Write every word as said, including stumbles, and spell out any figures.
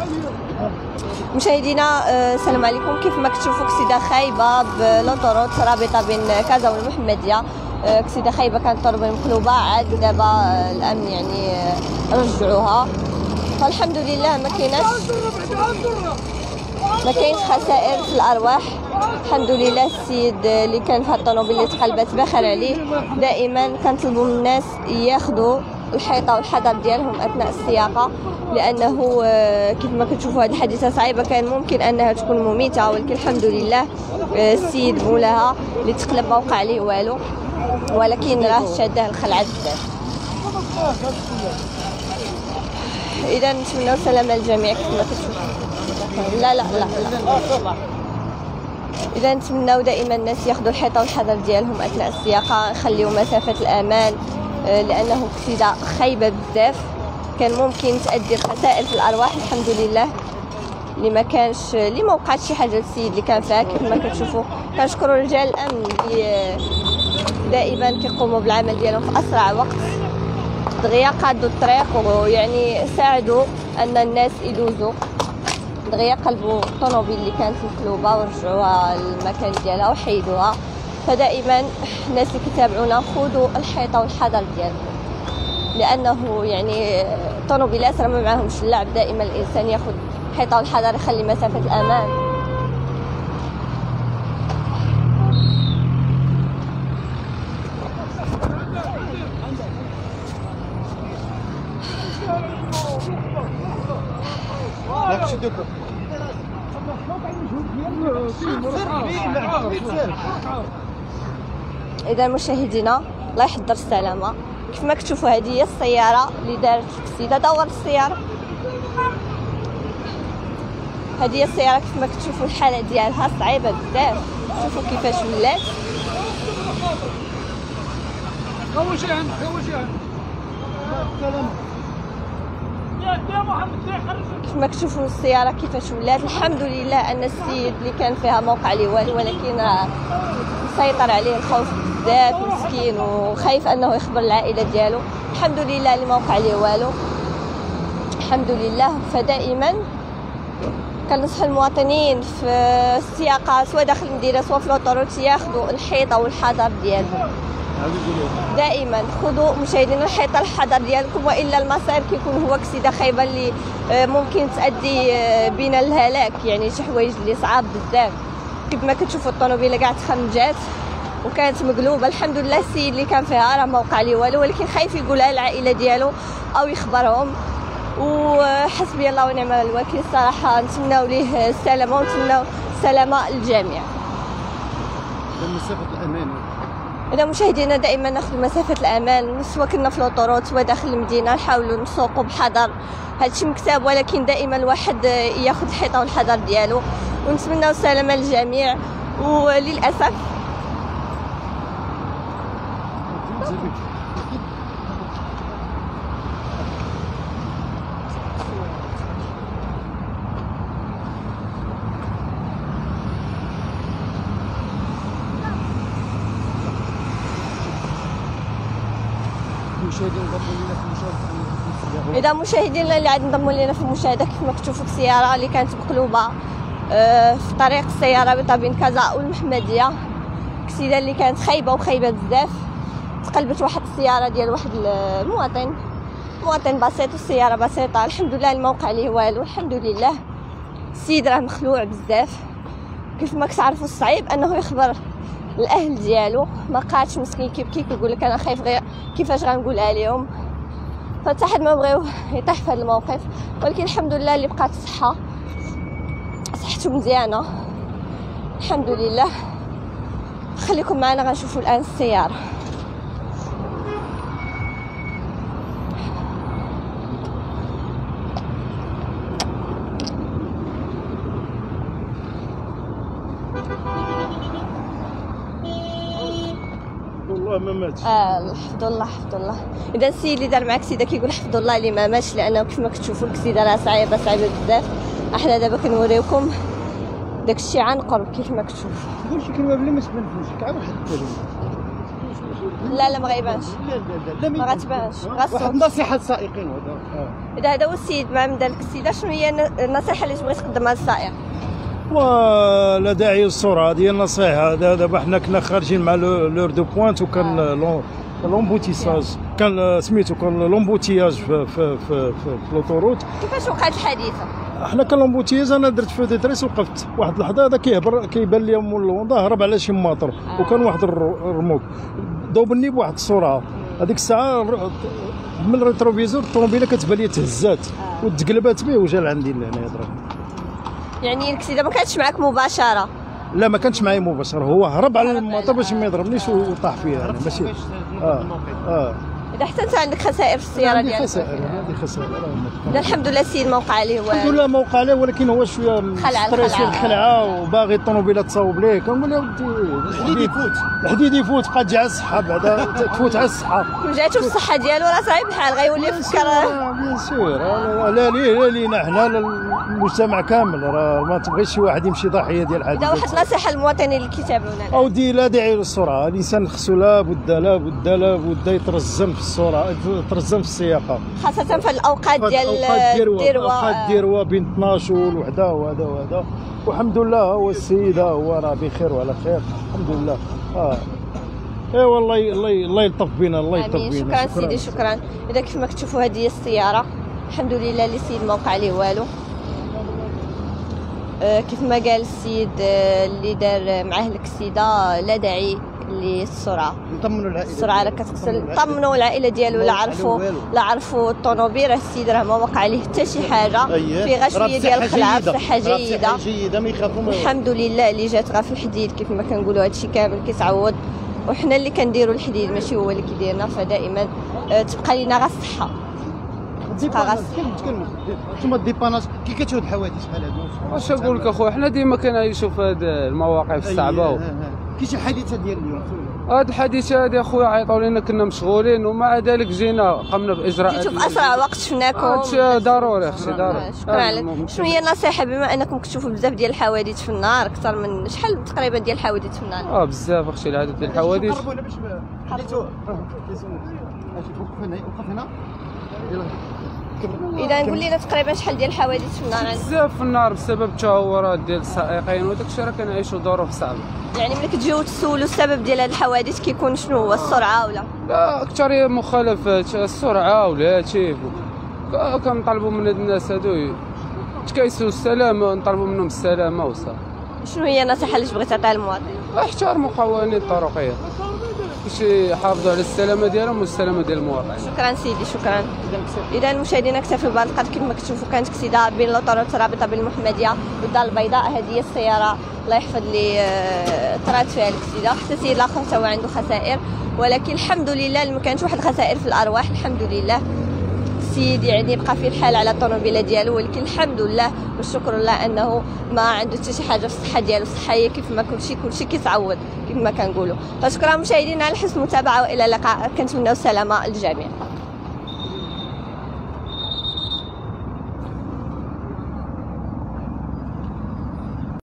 مشاهدينا السلام عليكم. كيف ما كتشوفوا كسيده خايبه بلوطوروت رابطه بين كازا والمحمديه. كسيده خايبه كانت الطربه مقلوبه، عاد دابا الامن يعني رجعوها، فالحمد لله ما كايناش ما كاينش خسائر في الارواح الحمد لله. السيد اللي كان في الطوموبيل اللي تقلبت بخير عليه. دائما كنطلبوا من الناس ياخذوا الحيطه والحذر ديالهم اثناء السياقه، لانه كيف ما كتشوفوا هذه الحادثه صعيبه، كان ممكن انها تكون مميته، ولكن الحمد لله السيد مولاها اللي تقلب ما وقع عليه والو، ولكن راه شاده الخلعه بزاف. اذا نتمنوا السلامه للجميع كيف ما كتشوفوا. لا لا لا, لا. اذا نتمنوا دائما الناس ياخذوا الحيطه والحذر ديالهم اثناء السياقه، يخليوا مسافه الامان، لانه كسيده خايبه بزاف كان ممكن تؤدي الخسائر في الارواح. الحمد لله اللي ما كانش اللي ما وقعت شي حاجه للسيد اللي كان فيها. كيف ما كتشوفوا كنشكروا رجال الامن اللي دائما كيقوموا بالعمل ديالهم في اسرع وقت، دغيا قادوا الطريق ويعني ساعدوا ان الناس يدوزوا، دغيا قلبوا الطوموبيل اللي كانت مقلوبه ورجعوها للمكان ديالها وحيدوها. فدائما الناس اللي كيتابعونا خذوا الحيطه والحذر ديالكم، لانه يعني الطوموبيلات راه ما معاهمش اللعب. دائما الانسان ياخذ الحيطه والحذر، يخلي مسافه الامان. اذا مشاهدينا الله يحضر السلامه. كيف ما كتشوفوا هذه هي السياره اللي دارت الكسيده. دور السياره، هذه هي السياره. كيف ما كتشوفوا الحاله ديالها صعيبه بزاف، شوفوا كيفاش ولات. كيف ما كتشوفوا السياره كيفاش ولات. الحمد لله ان السيد اللي كان فيها ما وقع ليه والو، ولكن راه مسيطر عليه الخوف بزاف، مسكين وخايف انه يخبر العائله ديالو. الحمد لله اللي ما وقع ليه والو الحمد لله. فدائما كنصح المواطنين في السياقه سواء داخل المدينه سواء في لوطوروت ياخذوا الحيطه والحذر ديالهم. دائما خذوا مشاهدينا الحيطه الحذر ديالكم، والا المصير كيكون هو كسيده خايبه اللي ممكن تؤدي بنا الهلاك، يعني شي حوايج اللي صعاب بزاف. كيف ما كتشوفوا الطوموبيله كاع تخنجات وكانت مقلوبه. الحمد لله السيد اللي كان فيها راه ما وقع ليه والو، ولكن خايف يقولها للعائله ديالو او يخبرهم. وحسبي الله ونعم الوكيل صراحه. نتمنوا ليه السلامه ونتمنوا السلامه للجميع. مسافه الامان اذا مشاهدينا دائما ناخذ مسافه الامان، سواء كنا في لوطوروت سواء داخل المدينه نحاولوا نسوقوا بحذر. هادشي مكتاب، ولكن دائما الواحد ياخذ الحيطه والحذر ديالو. ونتمنوا السلامه للجميع. وللاسف اذا مشاهدينا اللي عاد انضموا لنا في المشاهده، كيف ما كتشوفوا السياره اللي كانت مقلوبه في طريق السياره رابطه بين كازا والمحمديه. كسيده اللي كانت خايبه وخايبه بزاف، تقلبت واحد السياره ديال واحد المواطن مواطن بسيط، والسياره بسيطه. الحمد لله ما وقع عليه والو الحمد لله. السيد راه مخلوع بزاف. كيف ما كتعرفوا الصعيب انه يخبر الاهل ديالو، ما قعدش مسكين كيبكي كيقول لك انا خايف غير كيفاش غنقولها لهم. فحتى حد ما بغاو يطيح في هذا الموقف، ولكن الحمد لله اللي بقات الصحه صحته مزيانه الحمد لله. خليكم معنا غنشوفوا الان السياره. والله ما ماتش. اه حفظ الله حفظ الله. اذا السيد اللي دار معك كسيده كيقول حفظ الله اللي ما ماتش، لانه كيف ما كتشوفوا الكسيده راه صعيبه صعيبه بزاف. احنا دابا كنوريوكم داكشي عن قرب كيف ما كتشوفوا. قول شي كلمه بلي ما تبان فيش كاع واحد الكلمه. لا لا ما غيبانش. لا لا لا ما غتبانش. واحد النصيحه للسائقين هذا. اذا هذا هو السيد مع مدى السيده، شنو هي النصيحه اللي تبغي تقدمها للسائق؟ ولا داعي للسرعه، هذه النصيحه. دابا حنا كنا خارجين مع لور دو بوينت وكان آه. لومبوتيساج، كان سميتو كان لومبوتياج في في في في لوطوروت. كيفاش وقعت الحادثه؟ حنا كان لومبوتياج، انا درت في ديتريس وقفت واحد اللحظه، هذا كيهبر كيبان لي مول الوندا هرب على شي ماطر. آه. وكان واحد الرموك ضوبني بواحد السرعه. هذيك الساعه من الريتروفيزور الطوموبيله كتبان لي تهزات آه. وتقلبات به وجا لعندي لهنا يضرب. يعني الكسيده ما كانتش معك مباشره؟ لا ما كانش معايا مباشره، هو هرب على الماطر باش ما يضربنيش وطاح فيها انا ماشي. اه اه اذا حتى انت عندك خسائر في السياره عندي ديالك؟ خسائر، هذه خسائر. اذا الحمد لله السيد ما وقع عليه والو. الحمد لله ما وقع عليه، ولكن هو شويه خلع ستريسي الخلعة. الخلعه وباغي الطوموبيله تصاوب ليه. كنقول له ودي الحديد يفوت، الحديد يفوت، بقى تجي على الصحه بعدا تفوت على الصحه. كون جاتو الصحه ديالو راه صعيب الحال، غيولي يفكر. بيان سور، لا ليه لا لينا حنا، لا المجتمع كامل. راه ما تبغيش شي واحد يمشي ضحيه ديال اذا حادثه. واحد النصيحه للمواطنين اللي كيتابعونا الآن. اودي لا داعي للسرعه، الانسان خصو لابد لابد لابد يترزم في السرعه، يترزم في السياقه، خاصه في الاوقات ديال الديروه الدروه. الديروه بين اثناش والوحده وهذا وهذا. والحمد لله هو السيد هو راه بخير وعلى خير الحمد لله. اه اي والله الله الله يلطف بنا، الله يلطف امين. بنا. شكرا سيدي، شكرا. اذا كيف ما كتشوفوا هذه هي السياره، الحمد لله اللي السيد ما وقع عليه والو. آه كيف ما قال السيد آه اللي دار معاه الكسيده، لا داعي للسرعه. نطمنوا العائله، السرعه راه كتغسل. طمنوا العائله ديالو، لا عرفوا لا عرفوا الطوموبيل. راه السيد راه ما وقع عليه حتى شي حاجه، في غير شويه ديال الخلعه، بصحه جيده جيده ما يخافوا. الحمد لله اللي جات غير في الحديد. كيف ما كنقولوا هادشي كامل كيتعوض، وحنا اللي كنديروا الحديد ماشي هو اللي كيديرنا. فدائما آه تبقى لينا غير الصحه. ديباناج كنتكلم نتوما الديباناج كي كتشوفوا الحوادث بحال هادو. واش نقول لك اخويا، حنا ديما كنعيشوا في هاد المواقف الصعبه. كاين شي حادثه ديال اليوم؟ هاد الحادثه هادي اخويا عيطوا لنا كنا مشغولين، ومع ذلك جينا قمنا باجراءات. جيتوا في اسرع وقت شفناكم. هادشي ضروري اختي ضروري. شكرا عليك. شنو هي النصيحه بما انكم كتشوفوا بزاف ديال الحوادث في النهار، اكثر من شحال تقريبا ديال الحوادث في النهار؟ اه بزاف اختي، العدد ديال الحوادث. قربونا باش حليتو ماشي وقف هنا وقف هنا. اذا نقول لنا تقريبا شحال ديال الحوادث في النهار عندكم؟ بزاف في النهار بسبب التهورات ديال السائقين وداك الشيء، راه كنعيشوا ظروف صعبه. يعني ملي كتجيو تسولوا السبب ديال هاد الحوادث كيكون شنو هو؟ السرعه ولا؟ لا اكثر هي مخالفات السرعه ولا هادشي. كنطلبوا من هاد الناس هادو تكايسوا السلامه، نطلبوا منهم السلامه وصافي. شنو هي النصيحه اللي تبغي تعطيها للمواطن؟ احترموا قوانين الطرقيه باش يحافظوا على السلامه ديالهم والسلامه ديال المواطنين. شكرا سيدي، شكرا. اذا المشاهدين اكتفي بهذا القدر. كما كتشوفوا كانت كسيده بين لوطوروت رابطه بين المحمديه والدار البيضاء. هذه هي السياره الله يحفظ لي طرات فيها الكسيده. حتى السيد الاخر حتى هو عنده خسائر، ولكن الحمد لله ما كانش واحد الخسائر في الارواح. الحمد لله السيد يعني بقى في الحال على الطوموبيله ديالو، ولكن الحمد لله والشكر لله انه ما عنده حتى شي حاجه في الصحه ديالو. الصحه هي كيف ما كلشي كلشي كيتعوض كيف ما كنقولوا. فشكرا مشاهدينا على حسن المتابعه، والى اللقاء. كنتمناو السلامه للجميع.